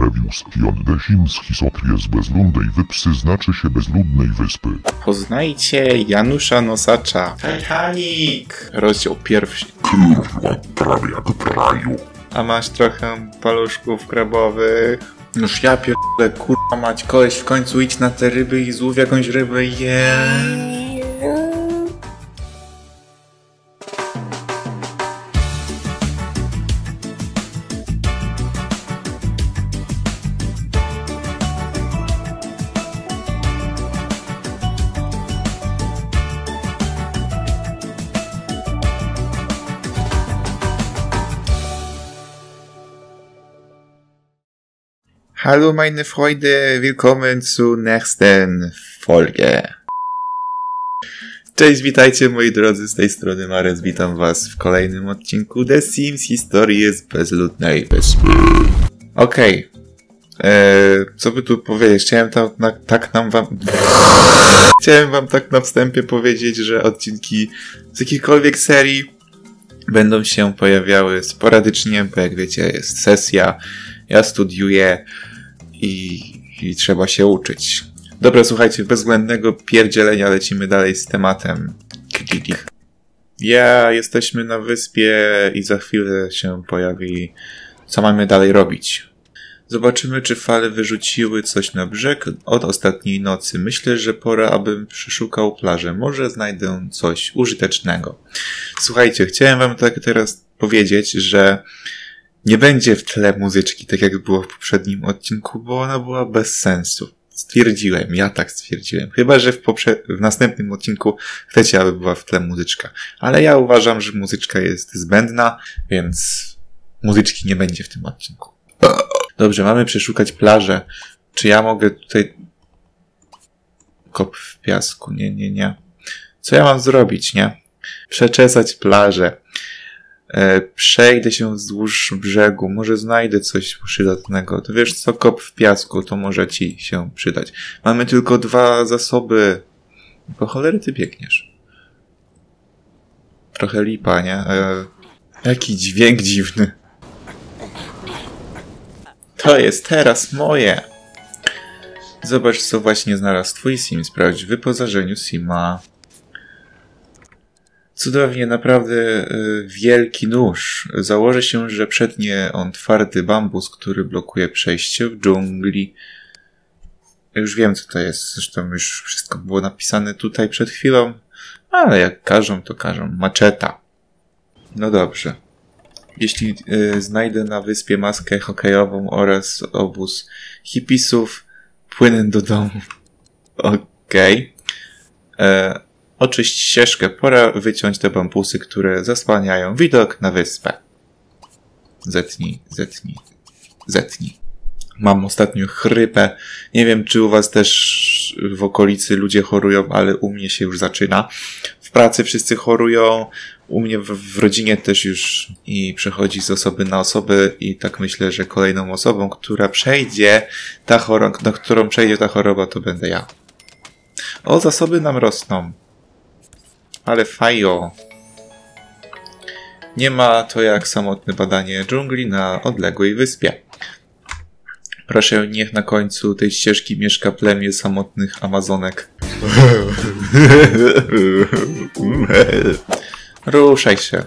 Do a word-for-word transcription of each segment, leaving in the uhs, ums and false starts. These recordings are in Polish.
Ewius, Kion Desimski, Sotries bezludnej wypsy znaczy się bezludnej wyspy. Poznajcie Janusza Nosacza. Titanic! Rozdział pierwszy. Kurwa, prawie jak w raju. A masz trochę paluszków krabowych? Noż ja pierdolę, kurwa mać, koleś, w końcu idź na te ryby i złów jakąś rybę, yeah. Hallo meine Freunde, willkommen zu nächsten Folge. Cześć, witajcie moi drodzy, z tej strony Marez, witam was w kolejnym odcinku The Sims Historii z bezludnej wyspy. Okej, okay. eee, co by tu powiedzieć, chciałem tam, na, tak nam wam... Chciałem wam tak na wstępie powiedzieć, że odcinki z jakiejkolwiek serii będą się pojawiały sporadycznie, bo jak wiecie jest sesja, ja studiuję i, i trzeba się uczyć. Dobra, słuchajcie, bez względnego pierdzielenia lecimy dalej z tematem. Ja jesteśmy na wyspie i za chwilę się pojawi, co mamy dalej robić. Zobaczymy, czy fale wyrzuciły coś na brzeg od ostatniej nocy. Myślę, że pora, abym przeszukał plażę. Może znajdę coś użytecznego. Słuchajcie, chciałem wam tak teraz powiedzieć, że nie będzie w tle muzyczki, tak jak było w poprzednim odcinku, bo ona była bez sensu. Stwierdziłem, ja tak stwierdziłem. Chyba, że w, poprze- w następnym odcinku chcecie, aby była w tle muzyczka. Ale ja uważam, że muzyczka jest zbędna, więc muzyczki nie będzie w tym odcinku. Dobrze, mamy przeszukać plażę. Czy ja mogę tutaj... Kop w piasku, nie, nie, nie. Co ja mam zrobić, nie? Przeczesać plażę. Przejdę się wzdłuż brzegu, może znajdę coś przydatnego. To wiesz co, kop w piasku, to może ci się przydać. Mamy tylko dwa zasoby. Po cholery ty biegniesz. Trochę lipa, nie? E, jaki dźwięk dziwny. To jest teraz moje. Zobacz, co właśnie znalazł twój sim. Sprawdź w wyposażeniu sima. Cudownie, naprawdę y, wielki nóż. Założę się, że przednie on twardy bambus, który blokuje przejście w dżungli. Już wiem, co to jest. Zresztą już wszystko było napisane tutaj przed chwilą. Ale jak każą, to każą. Maczeta. No dobrze. Jeśli y, znajdę na wyspie maskę hokejową oraz obóz hipisów, płynę do domu. Okej. Okay. Oczyść ścieżkę, pora wyciąć te bambusy, które zasłaniają widok na wyspę. Zetnij, zetnij, zetnij. Mam ostatnio chrypę. Nie wiem, czy u was też w okolicy ludzie chorują, ale u mnie się już zaczyna. W pracy wszyscy chorują, u mnie w, w rodzinie też już i przechodzi z osoby na osobę i tak myślę, że kolejną osobą, która przejdzie ta choroba, na którą przejdzie ta choroba, to będę ja. O, zasoby nam rosną. Ale fajo. Nie ma to jak samotne badanie dżungli na odległej wyspie. Proszę, niech na końcu tej ścieżki mieszka plemię samotnych Amazonek. Ruszaj się.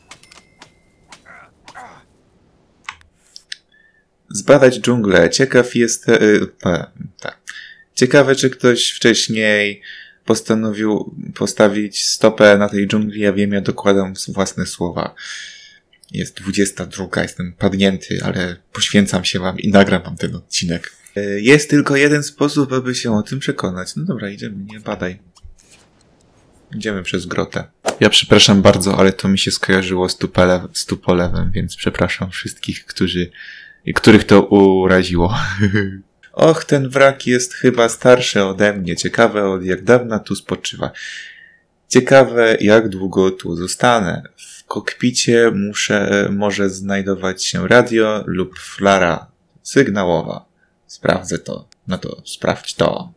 Zbadać dżunglę. Ciekaw jest... E, e, tak. Ciekawe, czy ktoś wcześniej postanowił postawić stopę na tej dżungli. Ja wiem, ja dokładam własne słowa. Jest dwudziesta druga, jestem padnięty, ale poświęcam się wam i nagram wam ten odcinek. Jest tylko jeden sposób, aby się o tym przekonać. No dobra, idziemy, nie badaj. Idziemy przez grotę. Ja przepraszam bardzo, ale to mi się skojarzyło z, tupele, z Tupolewem, więc przepraszam wszystkich, którzy, których to uraziło. Och, ten wrak jest chyba starszy ode mnie. Ciekawe, od jak dawna tu spoczywa. Ciekawe, jak długo tu zostanę. W kokpicie muszę, może znajdować się radio lub flara sygnałowa. Sprawdzę to. No to sprawdź to.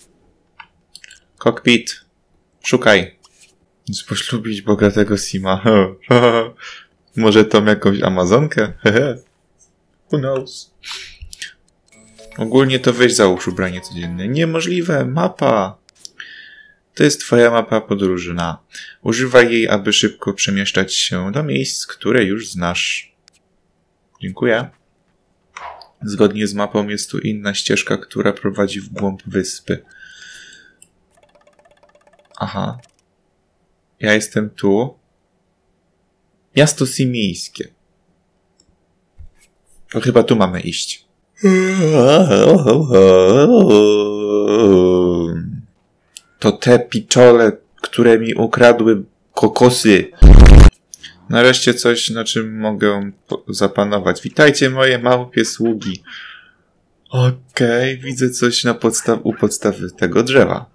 Kokpit. Szukaj. Poślubić bogatego sima. Może tą jakąś Amazonkę? Who knows? Ogólnie to weź załóż ubranie codzienne. Niemożliwe, mapa. To jest twoja mapa podróżna. Używaj jej, aby szybko przemieszczać się do miejsc, które już znasz. Dziękuję. Zgodnie z mapą jest tu inna ścieżka, która prowadzi w głąb wyspy. Aha. Ja jestem tu. Miasto simijskie. To chyba tu mamy iść. To te piczole, które mi ukradły kokosy. Nareszcie coś, na czym mogę zapanować. Witajcie moje małpie sługi. Okej, okay, widzę coś na podstaw u podstawy tego drzewa.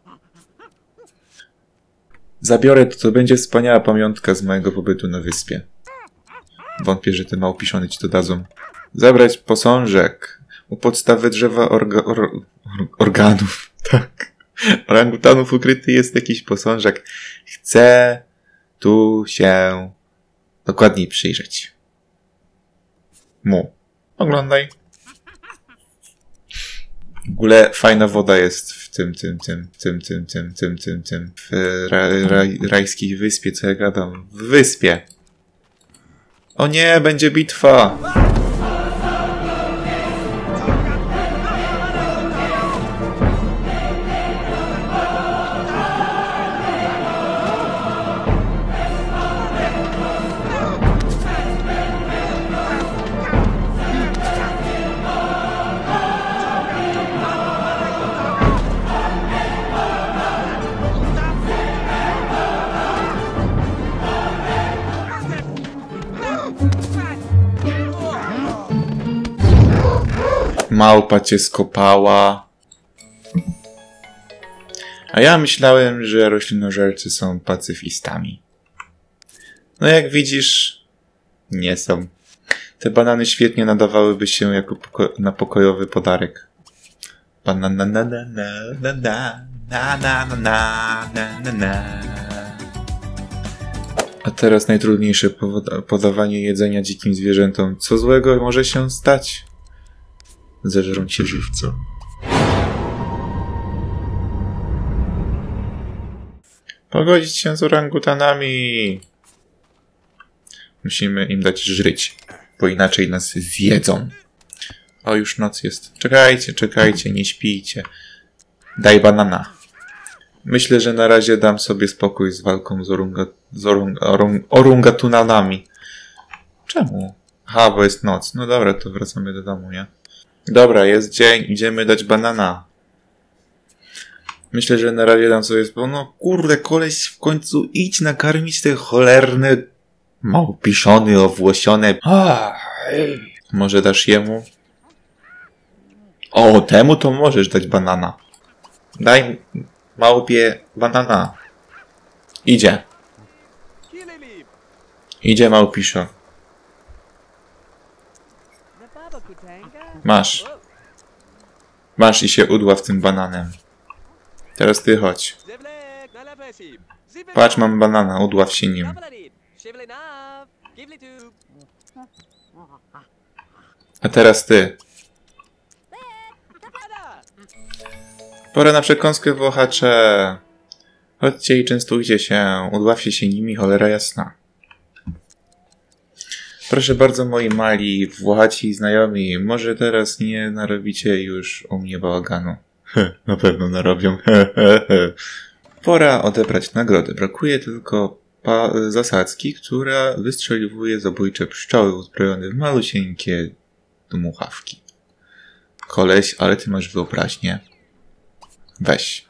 Zabiorę to, to będzie wspaniała pamiątka z mojego pobytu na wyspie. Wątpię, że te małpiszony ci to dadzą. Zabrać posążek. U podstawy drzewa orga or or organów. Tak. Orangutanów ukryty jest jakiś posążek. Chcę tu się dokładniej przyjrzeć. Mu. Oglądaj. W ogóle fajna woda jest w tym, tym, tym, tym, tym, tym, tym, tym, tym, w ra, ra, rajskiej wyspie, co ja gadam. W wyspie. O nie, będzie bitwa! Małpa cię skopała. A ja myślałem, że roślinożercy są pacyfistami. No jak widzisz, nie są. Te banany świetnie nadawałyby się jako poko na pokojowy podarek. Banana na na na na na na na na na na na. A teraz najtrudniejsze podawanie jedzenia dzikim zwierzętom. Co złego może się stać? Zeżrą cię żywcem. Pogodzić się z orangutanami. Musimy im dać żyć, bo inaczej nas zjedzą. O, już noc jest. Czekajcie, czekajcie, nie śpijcie. Daj banana. Myślę, że na razie dam sobie spokój z walką z, orunga, z orung, orung, orungatunanami. Czemu? Aha, bo jest noc. No dobra, to wracamy do domu, nie? Dobra, jest dzień, idziemy dać banana. Myślę, że na razie dam sobie spokój. No kurde, koleś, w końcu idź nakarmić te cholerne małpiszony, owłosione. Może dasz jemu? O, temu to możesz dać banana. Daj małpie banana. Idzie. Idzie małpiszo. Masz. Masz i się udław tym bananem. Teraz ty chodź. Patrz, mam banana, udław się nim. A teraz ty. Pora na przekąskę, włochacze. Chodźcie i częstujcie się. Udławcie się nimi, cholera jasna. Proszę bardzo, moi mali, włochaci znajomi, może teraz nie narobicie już u mnie bałaganu. Na pewno narobią. Pora odebrać nagrodę. Brakuje tylko zasadzki, która wystrzeliwuje zabójcze pszczoły uzbrojone w malusieńkie dmuchawki. Koleś, ale ty masz wyobraźnię. Weź.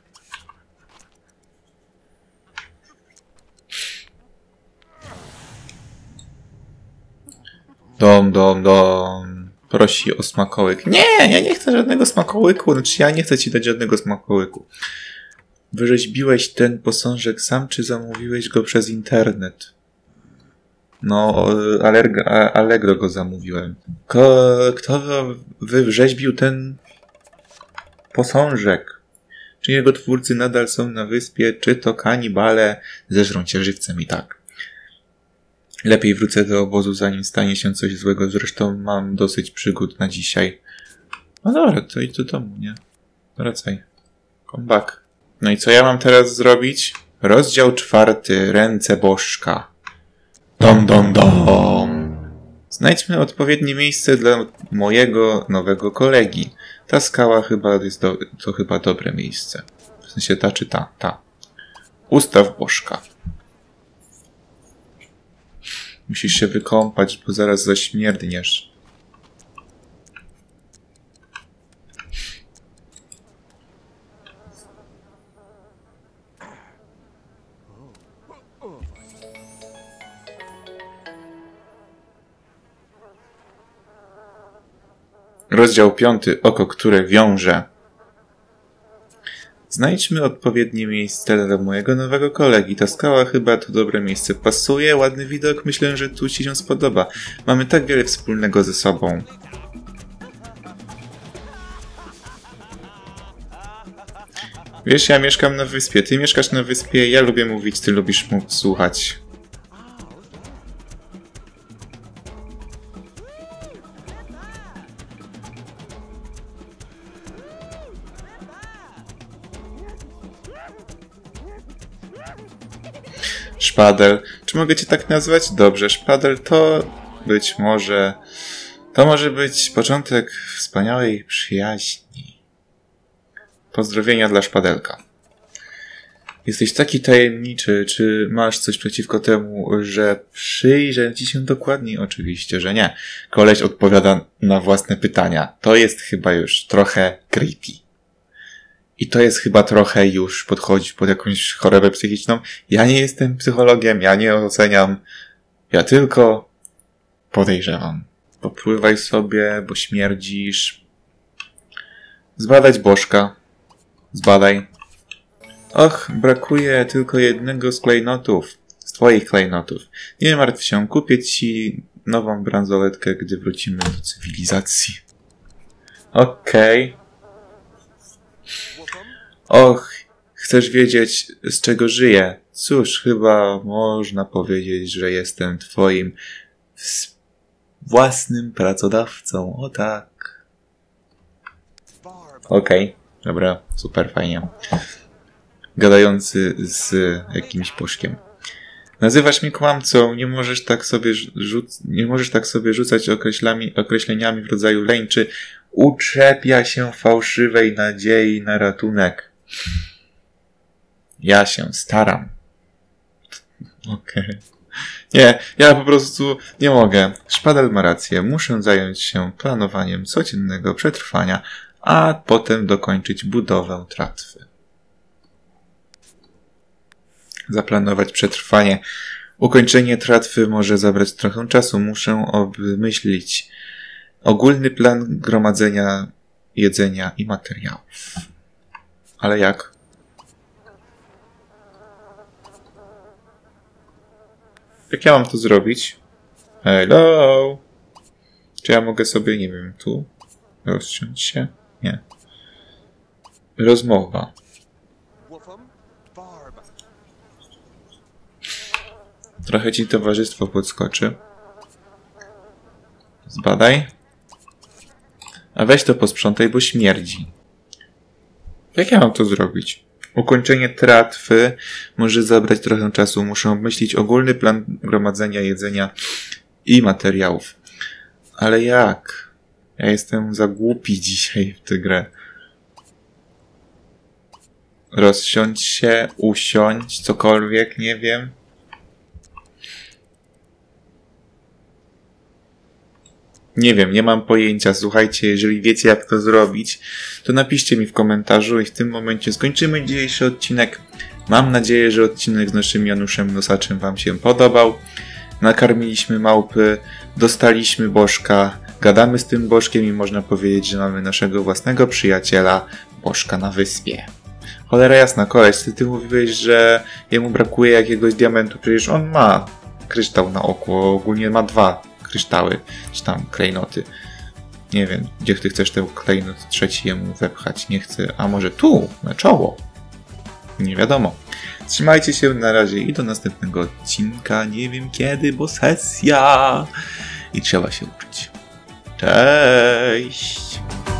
Dom, dom, dom. Prosi o smakołyk. Nie, ja nie chcę żadnego smakołyku. Znaczy, ja nie chcę ci dać żadnego smakołyku. Wyrzeźbiłeś ten posążek sam, czy zamówiłeś go przez internet? No, Allerga, Allegro go zamówiłem. Ko, kto wyrzeźbił ten posążek? Czy jego twórcy nadal są na wyspie, czy to kanibale zeżrą cię żywcem i tak? Lepiej wrócę do obozu, zanim stanie się coś złego. Zresztą mam dosyć przygód na dzisiaj. No dobra, to idź do domu, nie? Wracaj. Come back. No i co ja mam teraz zrobić? Rozdział czwarty. Ręce bożka. Dom, dom, dom. Znajdźmy odpowiednie miejsce dla mojego nowego kolegi. Ta skała chyba jest do... to chyba dobre miejsce. W sensie ta czy ta? Ta. Ustaw bożka. Musisz się wykąpać, bo zaraz zaśmierdniesz. Rozdział piąty. Oko, które wiąże. Znajdźmy odpowiednie miejsce dla mojego nowego kolegi. Ta skała chyba to dobre miejsce. Pasuje, ładny widok. Myślę, że tu ci się spodoba. Mamy tak wiele wspólnego ze sobą. Wiesz, ja mieszkam na wyspie. Ty mieszkasz na wyspie. Ja lubię mówić, ty lubisz mu słuchać. Szpadel. Czy mogę cię tak nazwać? Dobrze, szpadel to być może... To może być początek wspaniałej przyjaźni. Pozdrowienia dla szpadelka. Jesteś taki tajemniczy. Czy masz coś przeciwko temu, że przyjrzę ci się dokładniej? Oczywiście, że nie. Koleś odpowiada na własne pytania. To jest chyba już trochę creepy. I to jest chyba trochę już podchodzi pod jakąś chorobę psychiczną. Ja nie jestem psychologiem, ja nie oceniam. Ja tylko podejrzewam. Popływaj sobie, bo śmierdzisz. Zbadać bożka. Zbadaj. Och, brakuje tylko jednego z klejnotów. Z twoich klejnotów. Nie martw się, kupię ci nową bransoletkę, gdy wrócimy do cywilizacji. Okej. Okay. Och, chcesz wiedzieć, z czego żyję? Cóż, chyba można powiedzieć, że jestem twoim własnym pracodawcą. O tak. Okej, okay. Dobra, super, fajnie. Gadający z jakimś poszkiem. Nazywasz mnie kłamcą, nie możesz tak sobie, rzuc- nie możesz tak sobie rzucać określeniami w rodzaju lęczy. Uczepia się fałszywej nadziei na ratunek. Ja się staram. Okej. Okay. Nie, ja po prostu nie mogę. Szpadel ma rację. Muszę zająć się planowaniem codziennego przetrwania, a potem dokończyć budowę tratwy. Zaplanować przetrwanie. Ukończenie tratwy może zabrać trochę czasu. Muszę obmyślić ogólny plan gromadzenia jedzenia i materiałów. Ale jak? Jak ja mam to zrobić? Hello? Czy ja mogę sobie, nie wiem, tu rozciąć się? Nie. Rozmowa. Trochę ci towarzystwo podskoczy. Zbadaj. A weź to posprzątaj, bo śmierdzi. Jak ja mam to zrobić? Ukończenie tratwy może zabrać trochę czasu. Muszę obmyślić ogólny plan gromadzenia jedzenia i materiałów. Ale jak? Ja jestem za głupi dzisiaj w tę grę. Rozsiądź się, usiądź, cokolwiek, nie wiem. Nie wiem, nie mam pojęcia. Słuchajcie, jeżeli wiecie, jak to zrobić, to napiszcie mi w komentarzu i w tym momencie skończymy dzisiejszy odcinek. Mam nadzieję, że odcinek z naszym Januszem Nosaczem wam się podobał. Nakarmiliśmy małpy, dostaliśmy bożka, gadamy z tym bożkiem i można powiedzieć, że mamy naszego własnego przyjaciela, bożka na wyspie. Cholera jasna, koleś, ty, ty mówiłeś, że jemu brakuje jakiegoś diamentu, przecież on ma kryształ na oku, ogólnie ma dwa kryształy, czy tam klejnoty. Nie wiem, gdzie ty chcesz ten klejnot trzeci jemu wepchać. Nie chcę, a może tu, na czoło. Nie wiadomo. Trzymajcie się na razie i do następnego odcinka. Nie wiem kiedy, bo sesja. I trzeba się uczyć. Cześć!